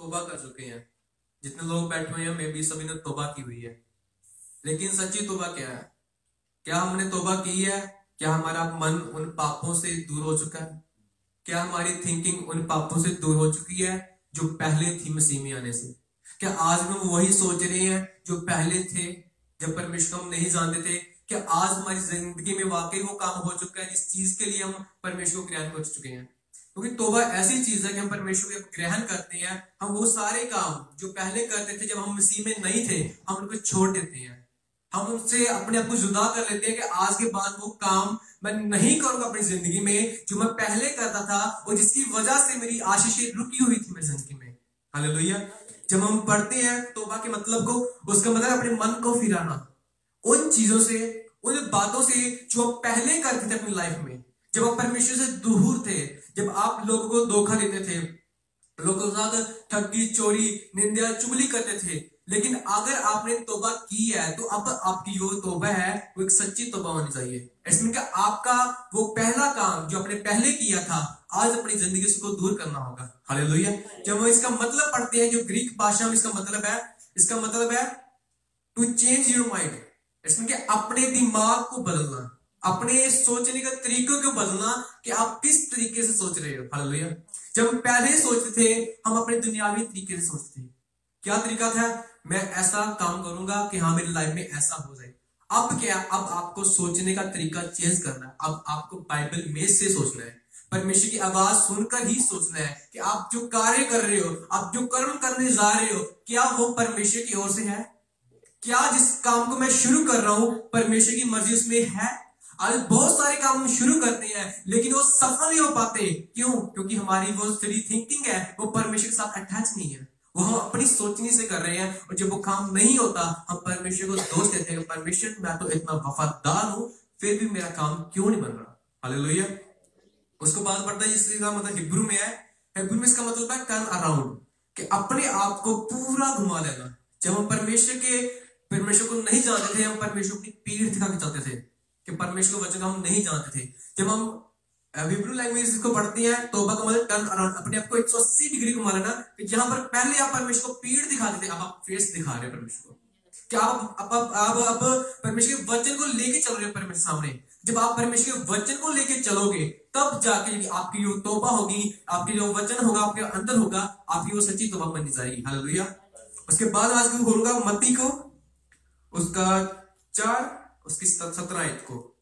तौबा कर चुके हैं। जितने लोग बैठे हुए हैं मे भी सभी ने तौबा की हुई है, लेकिन सच्ची तौबा क्या है? क्या हमने तौबा की है? क्या हमारा मन उन पापों से दूर हो चुका है? क्या हमारी थिंकिंग उन पापों से दूर हो चुकी है जो पहले थी मसीह में आने से? क्या आज हम वही सोच रहे हैं जो पहले थे जब परमेश्वर को हम नहीं जानते थे? क्या आज हमारी जिंदगी में वाकई वो काम हो चुका है जिस चीज के लिए हम परमेश्वर को ग्रहण कर चुके हैं? क्योंकि तौबा ऐसी चीज है कि हम परमेश्वर को ग्रहण करते हैं, हम वो सारे काम जो पहले करते थे जब हम मसीह में नहीं थे हम उनको छोड़ देते हैं। हम उनसे अपने आप को जुदा कर लेते हैं कि आज के बाद वो काम मैं नहीं करूंगा अपनी जिंदगी में जो मैं पहले करता था और जिसकी वजह से मेरी आशीषें रुकी हुई थी मेरी जिंदगी में। हालेलुया। जब हम पढ़ते हैं तौबा के मतलब को, उसका मतलब अपने मन को फिराना उन चीजों से, उन बातों से जो आप पहले करते थे अपनी लाइफ में, जब आप परमेश्वर से दूर थे, जब आप लोगों को धोखा देते थे, लोगों के साथ ठगी, चोरी, निंदा, चुगली करते थे। लेकिन अगर आपने तौबा की है तो अब आपकी जो तौबा है वो एक सच्ची तौबा होनी चाहिए। इसमें क्या आपका वो पहला काम जो आपने पहले किया था आज अपनी जिंदगी से को दूर करना होगा। हालेलुया। जब हम इसका मतलब पढ़ते हैं, जो ग्रीक भाषा में इसका मतलब है टू चेंज योर माइंड। इसमें क्या अपने दिमाग को बदलना, अपने सोचने का तरीकों को बदलना कि आप किस तरीके से सोच रहे हो। हालेलुया। जब हम पहले सोचते थे हम अपने दुनियावी तरीके से सोचते थे। क्या तरीका था? मैं ऐसा काम करूंगा कि हाँ मेरी लाइफ में ऐसा हो जाए। अब क्या? अब आपको सोचने का तरीका चेंज करना है। अब आपको बाइबल में से सोचना है, परमेश्वर की आवाज सुनकर ही सोचना है कि आप जो कार्य कर रहे हो, आप जो कर्म करने जा रहे हो, क्या वो परमेश्वर की ओर से है? क्या जिस काम को मैं शुरू कर रहा हूं परमेश्वर की मर्जी उसमें है? आज बहुत सारे काम हम शुरू करते हैं लेकिन वो सफल नहीं हो पाते। क्यों? क्योंकि हमारी वो सारी थिंकिंग है वो परमेश्वर के साथ अटैच नहीं है, वो हम अपनी सोचने से कर रहे हैं। और जब वो काम नहीं होता हम परमेश्वर को दोष देते हैं, परमेश्वर मैं तो इतना वफादार हूं फिर भी मेरा काम क्यों नहीं बन रहा। हालेलुया। उसको बाद पढ़ता है इसका मतलब हिब्रू में है, हिब्रू में इसका मतलब है टर्न अराउंड, कि अपने आप को पूरा घुमा लेना। जब हम परमेश्वर को नहीं जानते थे हम परमेश्वर की पीठ दिखा के चलते थे कि परमेश्वर को वचन हम नहीं जानते थे। जब हम हिब्रू लैंग्वेज को पढ़ते हैं तौबा का मतलब टर्न अराउंड, अपने आप को 180 डिग्री घुमा लेना। कि जहां पर पहले आप परमेश्वर को पीठ दिखाते थे अब आप फेस दिखा रहे हो परमेश्वर को। क्या आप परमेश्वर के वचन को लेके चल रहे हो परमेश्वर सामने। जब आप परमेश्वर के वचन को लेके चलोगे तब जाके आपकी जो तौबा होगी, आपकी जो वचन होगा आपके अंदर होगा, आपकी वो सच्ची तौबा बन जाएगी। हालेलुया। उसके बाद आज होगा मत्ती को उसका 4 उसकी 17 को